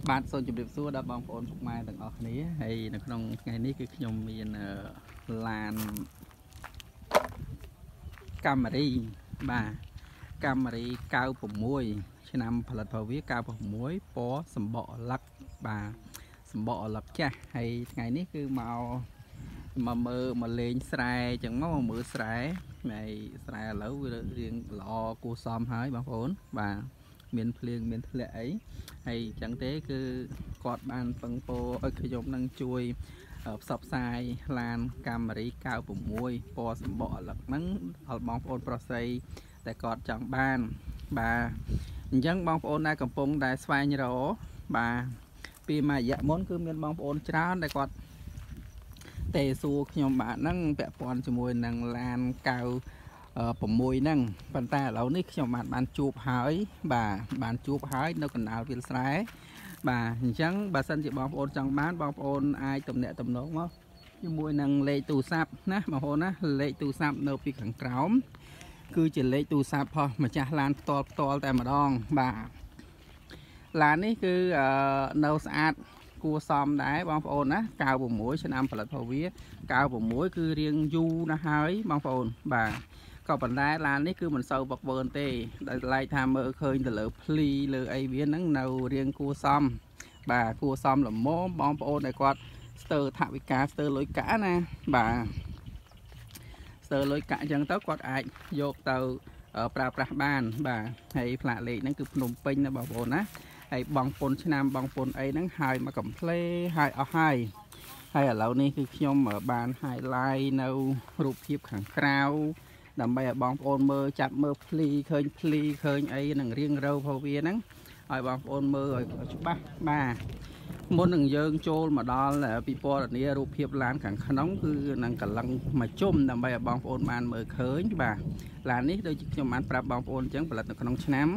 បាទសូមជម្រាបសួរដល់បងប្អូនពុកម៉ែទាំងអស់គ្នាហើយនៅក្នុងថ្ងៃនេះគឺខ្ញុំមានឡានកាមេរីបាទកាមេរី96ឆ្នាំផលិតផលវា96ពណ៌សម្បកអលឹកបាទសម្បកអលឹកចាស់ហើយថ្ងៃនេះគឺមកមើលមកលេងស្រែអញ្ចឹងមកមើលស្រែហើយស្រែឥឡូវវារៀងល្អគួរសមហើយបងប្អូនបាទមានភ្លៀងមានធ្លាក់អីហើយអញ្ចឹងទេគឺគាត់បានពឹងពោឲ្យខ្ញុំនឹងជួយផ្សព្វផ្សាយឡានកាមេរី96ពណ៌សម្បកអលឹកហ្នឹងដល់បងប្អូនប្រុសស្រីតែគាត់ចង់បានបាទអញ្ចឹងបងប្អូនដែលកំពុងតែស្វែងរកបាទពីមួយរយៈមុនគឺមានបងប្អូនច្រើនដែលគាត់ទេសួរខ្ញុំបាទហ្នឹងពាក់ព័ន្ធជាមួយនឹងឡាន96ហ្នឹងប៉ុន្តែឥឡូវនេះខ្ញុំបានជួបហើយបាទបានជួបហើយនៅកណ្ដាលវាលស្រែបាទអញ្ចឹងបើសិនជាបងប្អូនចង់បានបងប្អូនអាចទំនាក់ទំនងមកជាមួយនឹងលេខទូរស័ព្ទណាបងប្អូនណាលេខទូរស័ព្ទនៅពីខាងក្រោមគឺជាលេខទូរស័ព្ទរបស់ម្ចាស់ឡានផ្ទាល់តែម្ដងបាទឡាននេះគឺនៅស្អាតគួរសមដែរបងប្អូនណា96ឆ្នាំផលិតផលវា96គឺរៀងយូរណាស់ហើយបងប្អូនបាទក៏ប៉ុន្តែឡាននេះគឺមិនសូវវឹកវើទេដែលឡែកថាមើលឃើញទៅលើភ្លីលើអីវាហ្នឹងនៅរៀងគួរសមបាទគួរសមល្មមបងប្អូនដែលគាត់ស្ទើរថវិកាស្ទើរលុយកាក់ណាបាទស្ទើរលុយកាក់អញ្ចឹងទៅគាត់អាចយកទៅប្រើប្រាស់បានបាទហើយផ្លាកលេខហ្នឹងគឺភ្នំពេញណាបងប្អូនណាហើយបងពុនឆ្នាំបងពុនអីហ្នឹងហើយមកកំ pl េហើយអស់ហើយឥឡូវនេះគឺខ្ញុំបាន highlight នៅរូបភាពខាងក្រៅដើម្បីឲ្យបងប្អូនមើលចាប់មើលភ្លីឃើញអីនឹងរៀងរៅផងវាហ្នឹងឲ្យបងប្អូនមើលឲ្យច្បាស់បាទមុននឹងយើងចូលមកដល់ពិពណ៌នារូបភាពឡានខាងក្នុងគឺនឹងកលឹងមកជុំដើម្បីឲ្យបងប្អូនបានមើលឃើញបាទឡាននេះដូចខ្ញុំបានប្រាប់បងប្អូនអញ្ចឹងផលិតនៅក្នុងឆ្នាំ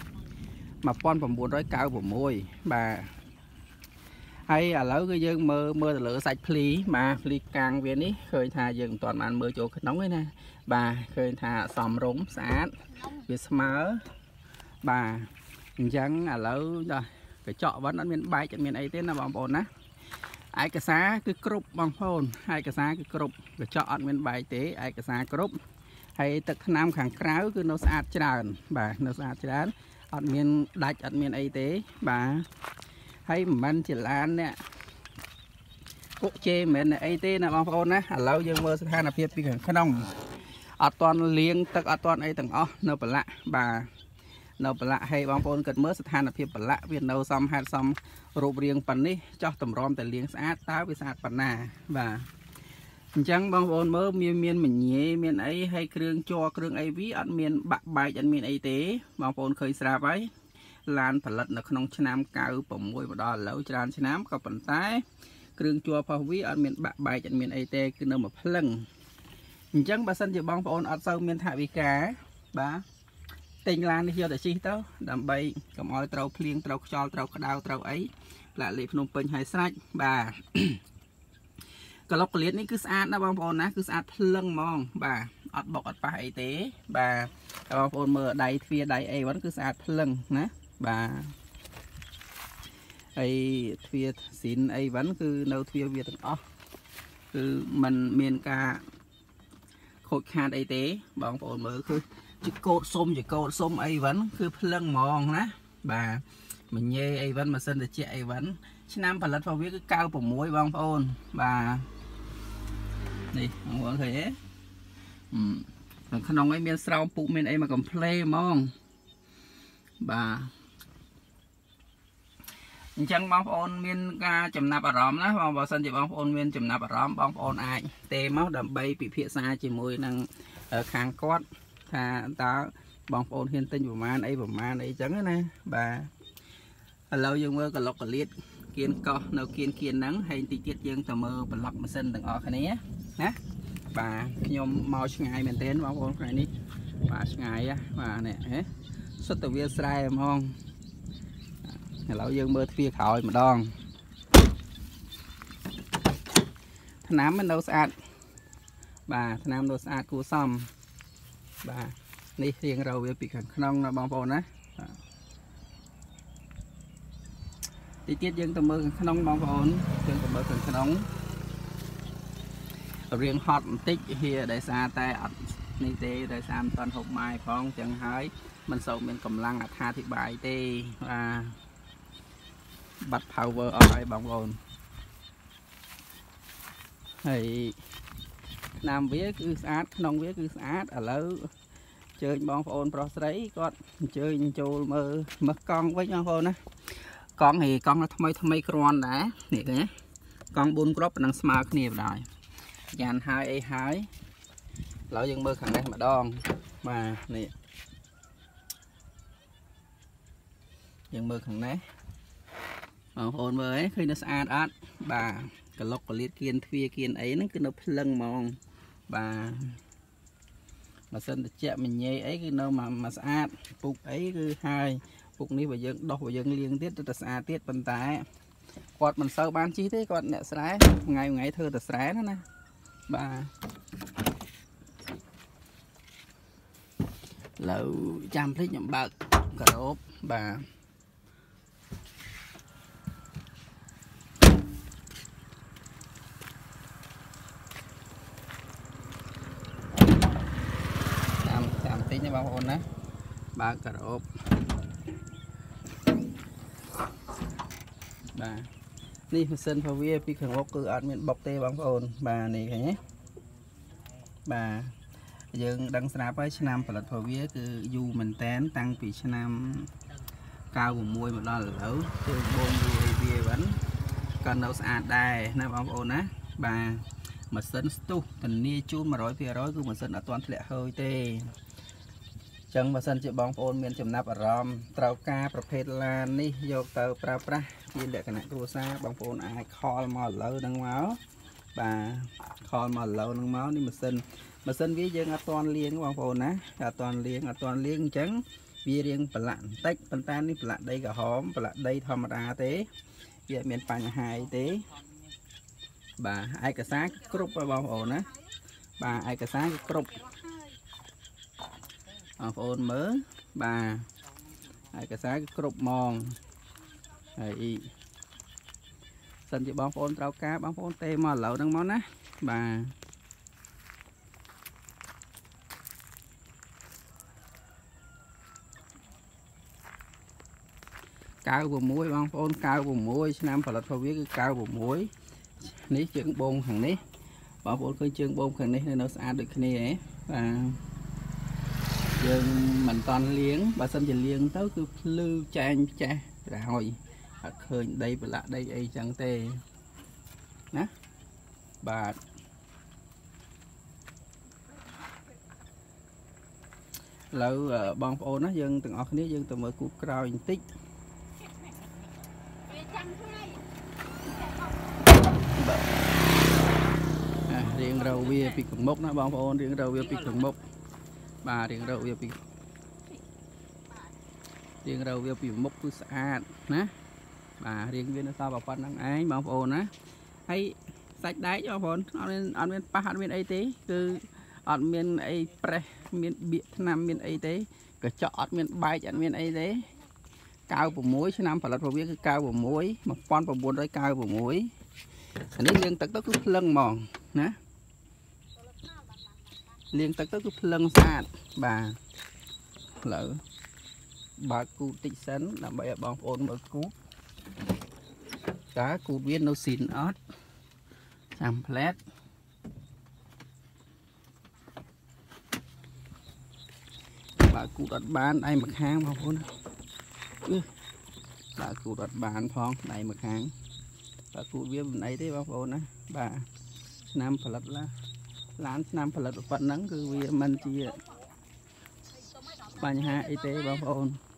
1996បាទហើយឥឡូវគឺយើងមើលទៅលើសាច់ភ្លីបាទភ្លីកាំងវានេះឃើញថាយើងមិនទាន់បានមើលចូលក្នុងទេណាបាទឃើញថាសមរម្យស្អាតវាស្មើបាទអញ្ចឹងឥឡូវដល់កញ្ចក់វ៉ាន់អត់មានបែកអត់មានអីទេណាបងប្អូនណាឯកសារគឺគ្រប់បងប្អូនឯកសារគឺគ្រប់កញ្ចក់អត់មានបែកទេឯកសារគ្រប់ហើយទឹកថ្នាំខាងក្រៅគឺនៅស្អាតច្រើនបាទនៅស្អាតច្រើនអត់មានដាច់អត់មានអីទេបាទហើយមិនមែនជាឡានអ្នកពុកជេមិនមែនអីទេណាបងប្អូនណាឥឡូវយើងមើលស្ថានភាពពីខាងក្នុងអត់ទាន់លាងទឹកអត់ទាន់អីទាំងអស់នៅប្រឡាក់បាទនៅប្រឡាក់ហើយបងប្អូនគិតមើលស្ថានភាពប្រឡាក់វានៅសមហេតុសមរូបរាងប៉ុណ្នេះចោះតម្រាំតែលាងស្អាតតើវាស្អាតប៉ុណ្ណាបាទអញ្ចឹងបងប្អូនមើលមានមញ៉េមានអីហើយគ្រឿងជ័រគ្រឿងអីវាអត់មានបាក់បែកអត់មានអីទេបងប្អូនឃើញស្រាប់ហើយឡានផលិតនៅក្នុងឆ្នាំ96មកដល់ឥឡូវច្រើនឆ្នាំក៏ប៉ុន្តែគ្រឿងជ័ររបស់វាអត់មានបាក់បែកអត់មានអីទេគឺនៅមួយភ្លឹងអញ្ចឹងបើសិនជាបងប្អូនអត់សូវមានថវិកាបាទទិញឡាននេះយកទៅជិះទៅដើម្បីកុំឲ្យត្រូវភ្លៀងត្រូវខ្យល់ត្រូវក្តៅត្រូវអីផ្លាកលេខភ្នំពេញហើយស្រេចបាទក្លុកក្លៀតនេះគឺស្អាតណាបងប្អូនណាគឺស្អាតភ្លឹងហ្មងបាទអត់បុកអត់ប៉ះអីទេបាទបងប្អូនមើលដៃទ្វារដៃអីហ្នឹងគឺស្អាតភ្លឹងណាបាទហើយទ្វារស៊ីនអីវិញគឺនៅទ្វារវាទាំងអស់គឺมันមានការខូចខាតអីទេបងប្អូនមើលគឺជាកោតសុំអីវិញគឺភ្លឹងហ្មងណាបាទមញ៉េអីវិញម៉ាស៊ីនត្រជាក់អីវិញឆ្នាំផលិតរបស់វាគឺ96បងប្អូនបាទនេះបងប្អូនឃើញទេនៅក្នុងឯងមានស្រោមពុកមានអីមកកំ pl េហ្មងបាទអញ្ចឹងបងប្អូនមានការចំណាប់អារម្មណ៍ណាបើសិនជាបងប្អូនមានចំណាប់អារម្មណ៍បងប្អូនអាចទេមកដើម្បីពិភាក្សាជាមួយនឹងខាងគាត់ថាតើបងប្អូនហ៊ានទិញប្រមាណអីចឹងណាបាទឥឡូវយើងមើលក្លុកក្លៀតគៀនកោះនៅគៀនហ្នឹងហើយតិចទៀតយើងទៅមើលប្លុកម៉ាស៊ីនទាំងអស់គ្នាណាបាទខ្ញុំមកឆ្ងាយមែនទែនបងប្អូនថ្ងៃនេះបាទឆ្ងាយបាទនេះសុទ្ធតែវាលស្រែហ្មងឥឡូវយើងមើលទ្វារក្រោយម្ដងថ្នាំនៅស្អាតបាទថ្នាំនៅស្អាតគួរសមបាទនេះរៀងរៅវាពីខាងក្នុងណាបងប្អូនណា tiết dương tầm mơ khăn nóng bóng ổn dương tầm mơ khăn nóng riêng hot tích here để xa tay ní tê để xem toàn hộp mai phong chẳng hái mình sầu mình cầm lăng tha thì bài tê và bắt power ở đây bóng ổn thì nam vía cứ sát nông vía cứ sát ở lâu chơi bóng ổn pro sấy con chơi châu mơ mất con với nhau thôi nè con thì con nó thay con đã nè cái con buôn crop năng smart nè rồi dàn hai hái lão dân mơ khẳng này mà đòn mà nè dân mơ khẳng đấy hồn mơ ấy khi nó xa át bà cả lộc cả liệt kiên thuê kiên ấy nó cứ nó lưng mong bà mà sân chẹt mình nhây ấy cái nơi mà xa phục ấy cứ hai phục ní bây giờ đọc bây giờ liên tiết rất xa tiết bần tái quạt mình sâu ban chi thế quạt nè sái ngày thơ ta sái nó nè bà lẩu chăm thích nhậm bạc cà rốt bà chăm thích như bao ôn đấy ba cà rốt bàนี่คือเส้นพาเวียพี่ขังวกคืออาจมีบอกเตะบางคนbà này cái nhé bà dương đăng snap với năm phần phá vía cứ du mình tén tăng vì năm cao của môi một đòn lẩu từ bông vía vẫn còn đâu sạch đây nè bóng ồn á bà mà sân tu tình nia chun mà rồi phía rồi cứ mà sân ở toàn lệ hơi tê chẳng mà sân chị bóng ồn miền chấm nắp ở rom trâu caประเภท là ní vô tàu pra pra viên để cái này tua xa bóng ồn ai call mà lâu đang máu bà call mà lâu đang máu đi mà sân với dân ở toàn liên bóng ồn á ở toàn liên trắng vì riêng phần lặn tách phần tan đi phần lặn đây cả hóm phần lặn đây thầm ra thế vậy miền Pành hai thế bà ai cả sáng group vào bóng ồn á bà ai cả sáng group phone mới bà ai cả sáng group mòn ấy sân chị bóng phone trao cá bóng phone tê mà lẩu đang món á bà cao của muối bóng phone cao của muối năm phải là thôi biết cái cao của muối ní chuyện bông thằng ní bóng phone khơi chương bông thằng ní nên nó xa được cái này ấy và giờ mình toàn liếng bà sân chỉ liếng tới cứ lưu trang cha rồi khơi đây và lại đây ấy chẳng tê nè bà lâu bong phô nó dân từng ở cái dân từ mở cuộc cào tích riêng rau bia bị cứng mốc nó bong phô riêng rau bia bị cứng mốc bà riêng rau bia bị mốc cứ sạch nè bà riêng viên nó sao vào phần năng ấy bong phô nè hay sạch đáy cho phồn ăn miên pa ăn miên ấy tí cứ ăn miên ấy pre miên biệt nam miên ấy tí cái chọn miên bay ăn miên ấy tí cao của muối chứ năm phải là phổ biến cái cao của muối mà con vào buồn đấy cao của muối nếu liên tật cứ lưng mòn nè liên tật cứ lưng sạt bà lỡ bà cụ tịnh sấn là bây giờ bóng ôn mở cú cá cụ viên nó xịn ớt làm plét bà cụ đặt bán đây một hang vào vốn bà cụ đặt bán phong này một hang bà cụ viên này thế vào vốn á bà năm phải là lán năm phải là phận nắng cứ vì mình chỉ បញ្ហាអីទេបងប្អូន